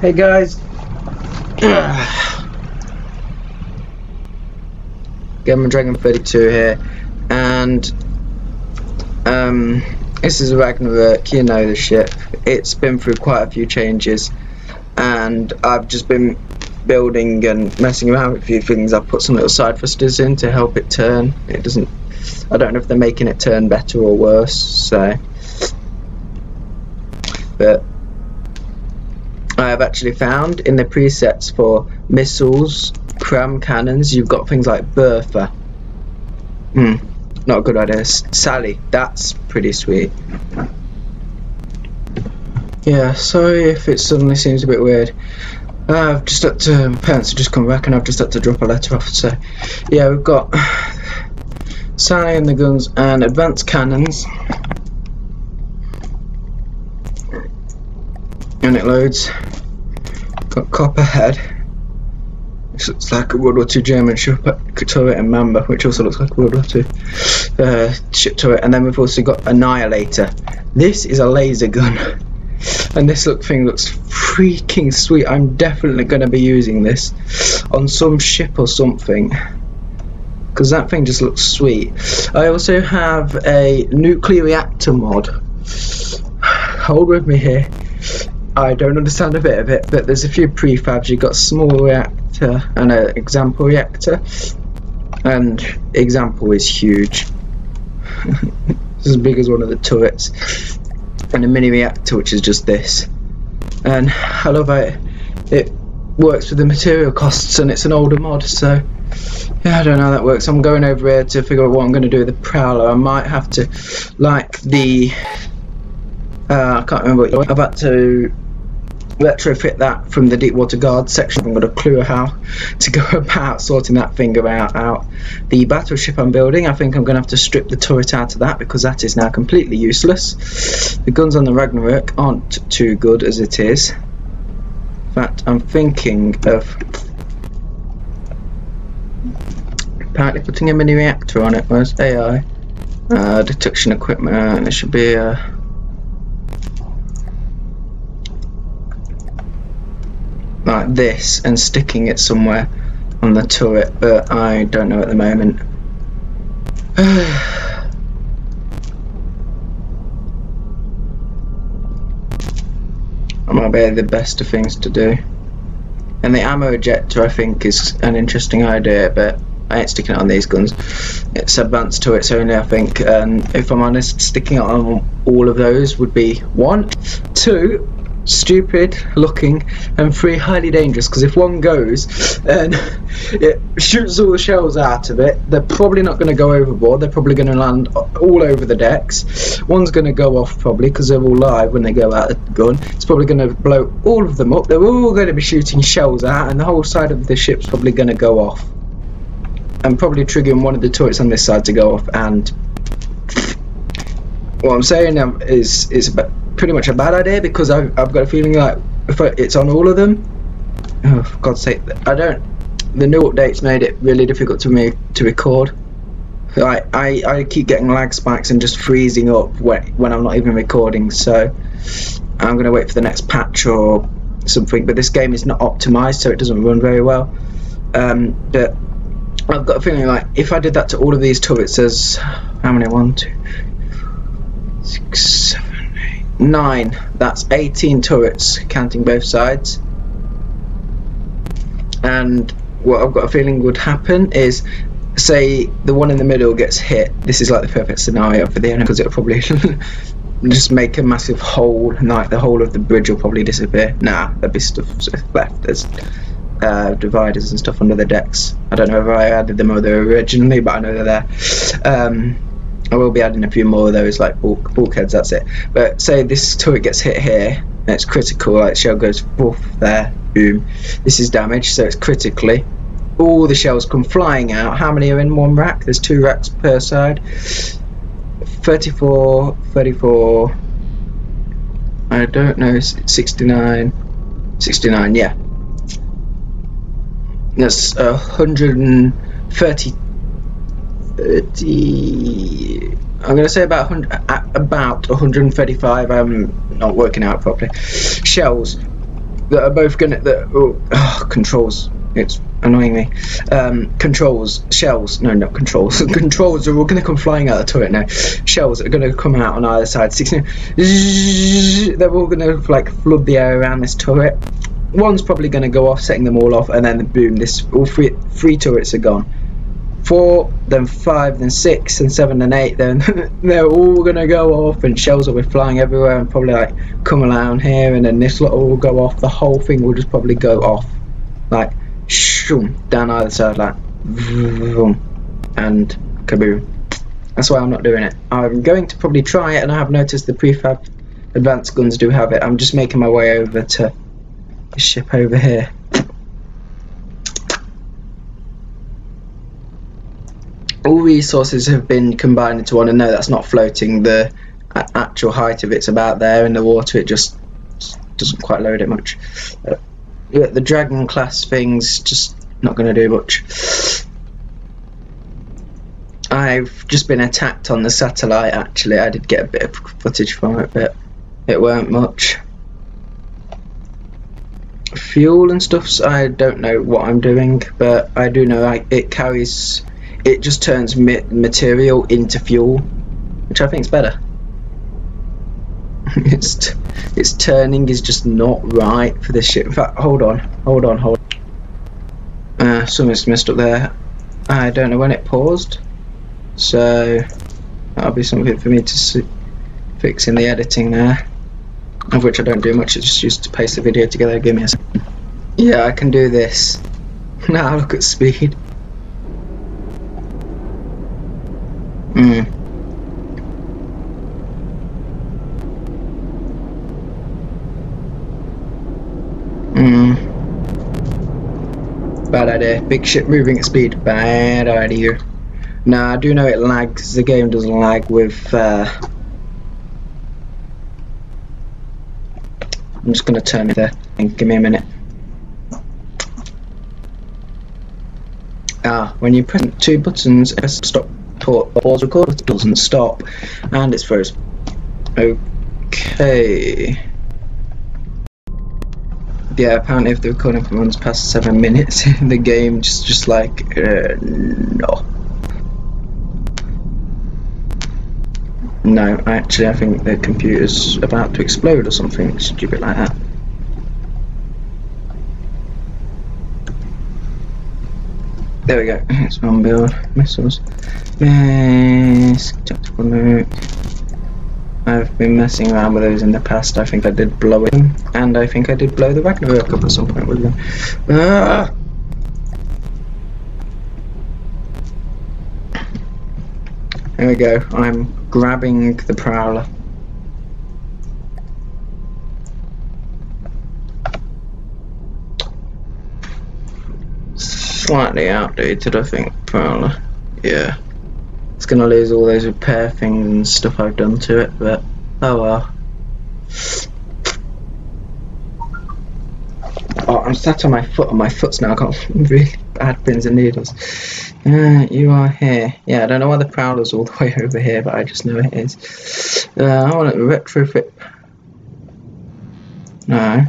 Hey guys, Gamer Dragon 32 here, and this is Ragnarok. You know the ship. It's been through quite a few changes, and I've just been building and messing around with a few things. I've put some little side thrusters in to help it turn. It doesn't. I don't know if they're making it turn better or worse. So, but I have actually found in the presets for missiles, cram cannons, you've got things like Bertha. Not a good idea. Sally, that's pretty sweet. Yeah, sorry if it suddenly seems a bit weird. I've just had to, my parents have just come back and I've just had to drop a letter off. So, yeah, we've got Sally and the guns and advanced cannons. And it loads. Got Copperhead, which looks like a World War II German ship turret, and Mamba, which also looks like a World War II ship turret. And then we've also got Annihilator. This is a laser gun, and this thing looks freaking sweet. I'm definitely going to be using this on some ship or something, because that thing just looks sweet. I also have a nuclear reactor mod. Hold with me here. I don't understand a bit of it, but there's a few prefabs. You've got a small reactor and an example reactor, and example is huge. It's as big as one of the turrets, and a mini reactor which is just this. And I love how it works with the material costs, and it's an older mod, so yeah, I don't know how that works. I'm going over here to figure out what I'm going to do with the Prowler. I might have to, like the I can't remember what I've had to retrofit that from the Deepwater Guard section. I've got a clue how to go about sorting that finger out. The battleship I'm building, I think I'm going to have to strip the turret out of that, because that is now completely useless. The guns on the Ragnarok aren't too good as it is. In fact, I'm thinking of apparently putting a mini reactor on it. Where's AI? Detection equipment. There should be a like this, and sticking it somewhere on the turret, but I don't know at the moment. That might be the best of things to do. And the ammo ejector, I think, is an interesting idea, but I ain't sticking it on these guns. It's advanced turrets only, I think, and if I'm honest, sticking it on all of those would be 1, 2, stupid looking, and 3, highly dangerous, because if one goes and it shoots all the shells out of it, they're probably not going to go overboard. They're probably going to land all over the decks. One's going to go off probably, because they're all live when they go out of the gun. It's probably going to blow all of them up. They're all going to be shooting shells out, and the whole side of the ship's probably going to go off, and probably triggering one of the turrets on this side to go off. And what I'm saying is it's pretty much a bad idea, because I've got a feeling like if it's on all of them, oh for God's sake, the new updates made it really difficult to me to record. Like I keep getting lag spikes and just freezing up when I'm not even recording, so I'm gonna wait for the next patch or something. But this game is not optimized, so it doesn't run very well. But I've got a feeling like if I did that to all of these turrets, there's how many? 1, 2, 6, 7, 8, 9. That's 18 turrets, counting both sides. And what I've got a feeling would happen is, say the one in the middle gets hit. This is like the perfect scenario for the enemy, because it'll probably just make a massive hole, and like the whole of the bridge will probably disappear. Nah, there'll be stuff left. There's dividers and stuff under the decks. I don't know if I added them originally, but I know they're there. I will be adding a few more of those, like bulkheads, that's it. But say this turret gets hit here, and it's critical, like shell goes poof there, boom. This is damage, so it's critically. All the shells come flying out. How many are in one rack? There's 2 racks per side. 34, 34, I don't know, 69, 69, yeah. That's 130. I'm going to say about 135. I'm not working out properly. Shells that are both gonna controls. It's annoying me. Controls, shells. No, not controls. Controls are all gonna come flying out of the turret now. Shells are gonna come out on either side. 16. They're all gonna like flood the air around this turret. One's probably gonna go off, setting them all off, and then boom! All three turrets are gone. 4, then 5, then 6, and 7, and 8. Then they're all gonna go off, and shells will be flying everywhere, and probably like come around here, and then this lot will go off. The whole thing will just probably go off, like shoom, down either side, like vroom, and kaboom. That's why I'm not doing it. I'm going to probably try it, and I have noticed the prefab advanced guns do have it. I'm just making my way over to the ship over here. All resources have been combined into one, and no, that's not floating. The actual height of it's about there in the water. It just doesn't quite load it much. The Dragon class thing's just not going to do much. I've just been attacked on the satellite. Actually, I did get a bit of footage from it, but it weren't much. Fuel and stuff, I don't know what I'm doing, but I do know it carries. It just turns material into fuel, which I think is better. its turning is just not right for this ship. In fact, hold on. Something's messed up there. I don't know when it paused, so that'll be something for me to fix in the editing there, of which I don't do much. It's just used to paste the video together. Give me a second. Yeah, I can do this. Now look at speed. Bad idea. Big ship moving at speed. Bad idea. Now I do know it lags. The game does lag with. I'm just gonna turn it there. Give me a minute. When you press 2 buttons, stop, pause, record, it doesn't stop, and it's frozen. Okay. Yeah, apparently if the recording runs past 7 minutes in the game, just like no. No, actually I think the computer's about to explode or something stupid like that. There we go. It's on build. Missiles. Tactical nuke. I've been messing around with those in the past. I think I did blow it, and I think I did blow the Ragnarok up at some point with them. There we go. I'm grabbing the Prowler. Slightly outdated, I think, Prowler. Yeah. It's gonna lose all those repair things and stuff I've done to it, but oh well. Oh, I'm sat on my foot, and my foot's now got really bad pins and needles. You are here. Yeah, I don't know why the Prowler's all the way over here, but I just know it is. I want to retrofit. No.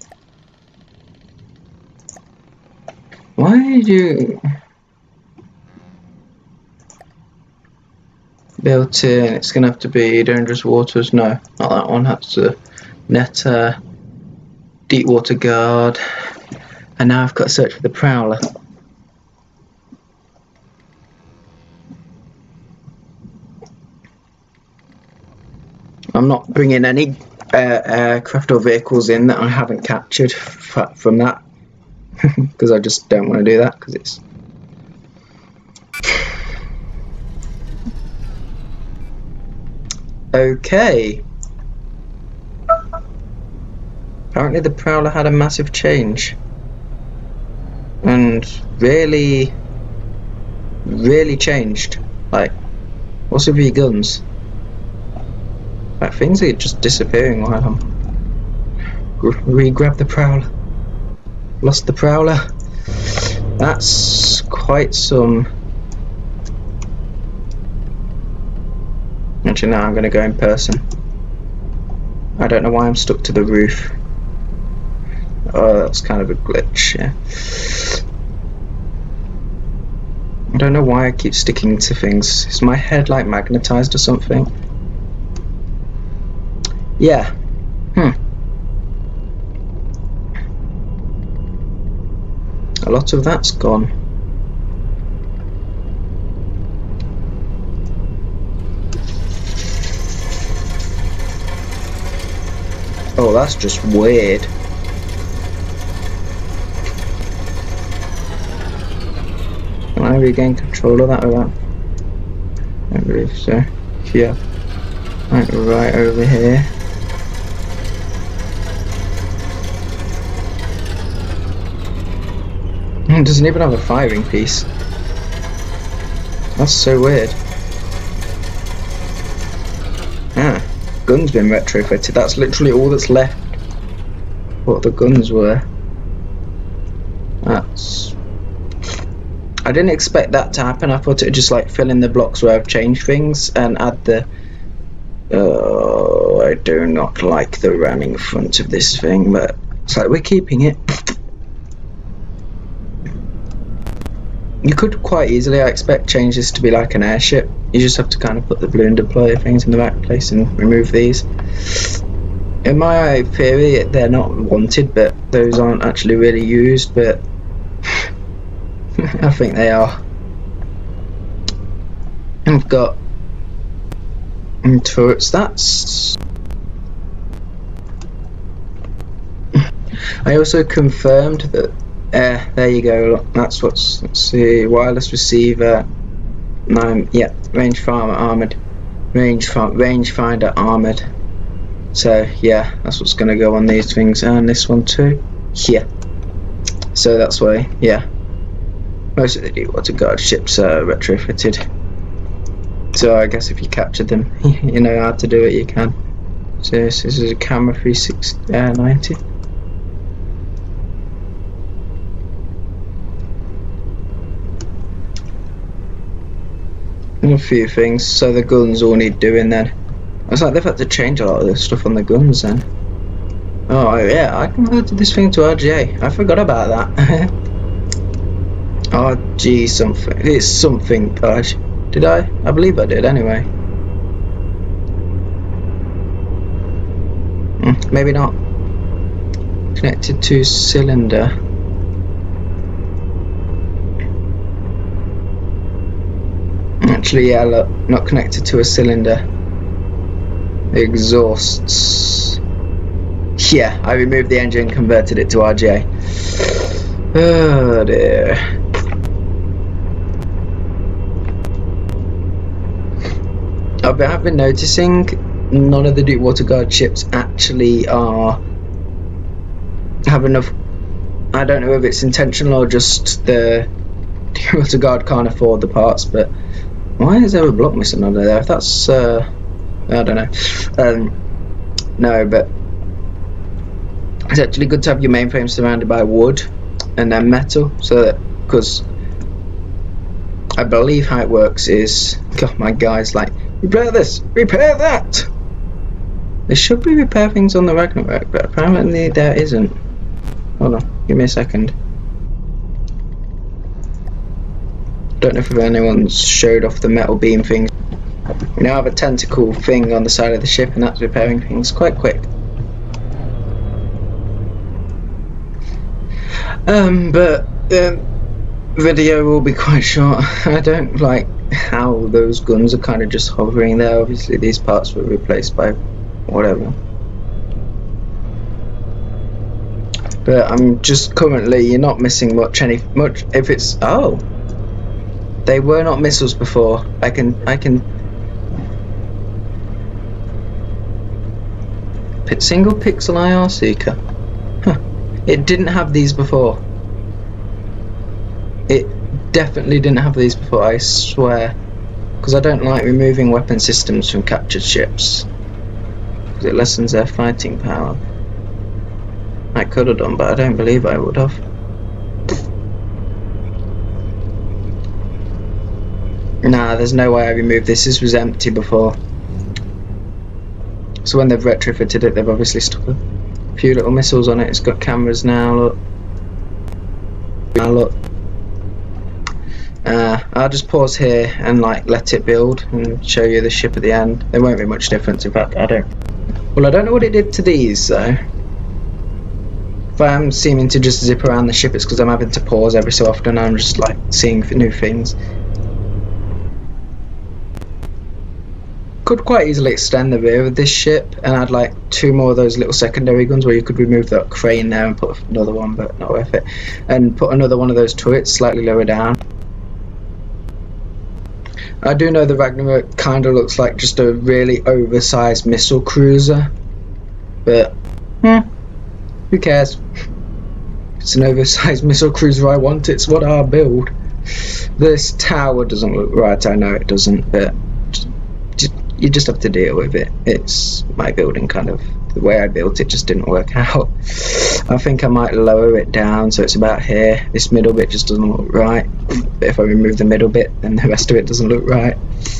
Why did you built in? It's gonna have to be Dangerous Waters. No, not that one. That's the Netta, Deepwater Guard, and now I've got to search for the Prowler. I'm not bringing any aircraft or vehicles in that I haven't captured from that. Because I just don't want to do that, because it's okay. Apparently the Prowler had a massive change, and really changed. Like, what's with your guns? Like, things are just disappearing while I'm re-grab the Prowler. Lost the Prowler. That's quite some. Actually, now I'm going to go in person. I don't know why I'm stuck to the roof. Oh, that's kind of a glitch, yeah. I don't know why I keep sticking to things. Is my head like magnetized or something? Yeah. A lot of that's gone. Oh, that's just weird. Can I regain control of that or that? I believe so. Yeah. Like right over here. It doesn't even have a firing piece. That's so weird. Ah, gun's been retrofitted. That's literally all that's left. What the guns were. That's... I didn't expect that to happen. I thought it would just like fill in the blocks where I've changed things and add the... Oh, I do not like the running front of this thing, but it's like we're keeping it. You could quite easily, I expect, change this to be like an airship. You just have to kind of put the balloon deployer things in the right place and remove these. In my theory, they're not wanted, but those aren't actually really used, but I think they are. I've got turrets. That's... I also confirmed that there you go, look, that's what's, let's see, wireless receiver, yeah, rangefinder armoured, so yeah, that's what's going to go on these things, and this one too, here, so that's why, yeah, most of the deep water guard ships are retrofitted, so I guess if you captured them, you know how to do it, you can. So this is a camera 390. A few things, so the guns all need doing then. I was like, they've had to change a lot of this stuff on the guns then. Oh yeah, I converted this thing to RGA. I forgot about that. RG something. It's something, gosh. Did I? I believe I did anyway. Maybe not. Connected to cylinder. Actually, yeah, look, not connected to a cylinder. The exhausts. Yeah, I removed the engine and converted it to RGA. Oh dear. I've been noticing none of the deep water guard ships actually have enough. I don't know if it's intentional or just the deep water guard can't afford the parts, but why is there a block missing under there? If that's, I don't know. No, but it's actually good to have your mainframe surrounded by wood and then metal, so that, because I believe how it works is, God, my guy's like, repair this, repair that. There should be repair things on the Ragnarok, but apparently there isn't. Hold on, give me a second. Don't know if anyone's showed off the metal beam thing. We now have a tentacle thing on the side of the ship, and that's repairing things quite quick. But video will be quite short. I don't like how those guns are kind of just hovering there. Obviously these parts were replaced by whatever. But I'm just currently, you're not missing much if it's, oh, they were not missiles before. I can single pixel IR seeker. Huh. It didn't have these before. It definitely didn't have these before, I swear. Because I don't like removing weapon systems from captured ships, because it lessens their fighting power. I could have done, but I don't believe I would have. Nah, there's no way I removed this. This was empty before. So when they've retrofitted it, they've obviously stuck A few little missiles on it. It's got cameras now. Look. Now look. I'll just pause here and like let it build and show you the ship at the end. There won't be much difference. In fact, I don't know what it did to these though. If I'm seeming to just zip around the ship, it's because I'm having to pause every so often. I'm just like seeing new things. Could quite easily extend the rear of this ship and add like 2 more of those little secondary guns where you could remove that crane there and put another one, but not worth it. And put another one of those turrets slightly lower down. I do know the Ragnarok kind of looks like just a really oversized missile cruiser, but who cares? It's an oversized missile cruiser I want, it's what I'll build. This tower doesn't look right, I know it doesn't, but you just have to deal with it. It's my building kind of, the way I built it just didn't work out. I think I might lower it down so it's about here. This middle bit just doesn't look right, but if I remove the middle bit then the rest of it doesn't look right.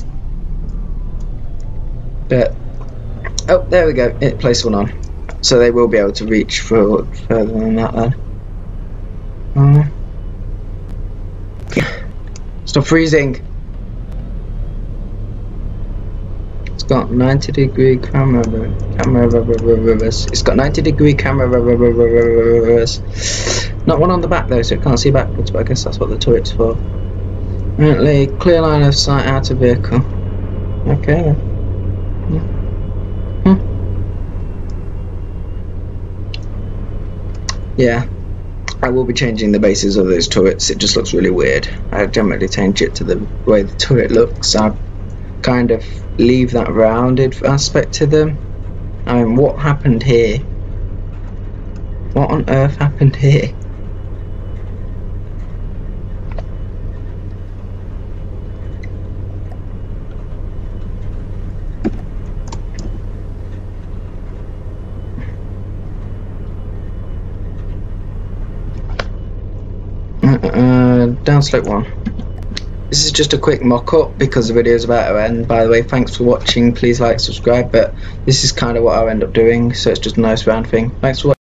But oh, there we go, it placed one on, so they will be able to reach further than that then. Stop freezing. It's got 90-degree camera reverse. It's got 90-degree camera reverse. Not one on the back though, so it can't see backwards, but I guess that's what the turret's for. Apparently, clear line of sight out of vehicle. Okay then. Yeah, I will be changing the bases of those turrets. It just looks really weird. I generally change it to the way the turret looks. I kind of leave that rounded aspect to them. I mean, what happened here? What on earth happened here? Downslope 1. This is just a quick mock-up because the video is about to end. By the way, thanks for watching. Please like, subscribe, but this is kind of what I'll end up doing, so it's just a nice round thing. Thanks for watching.